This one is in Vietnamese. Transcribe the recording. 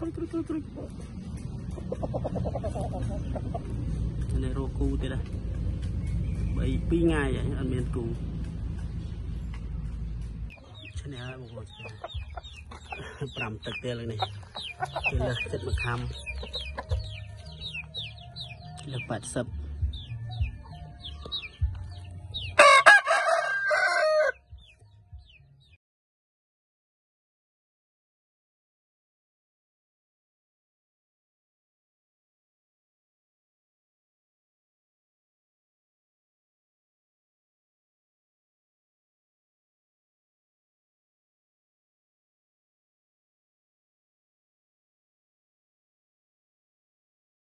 này rô cu thế đây bảy pi ngày vậy ăn miên cu cho nên ai một hồi làm tật tiềnเลยnày là chất mực ham là bát sập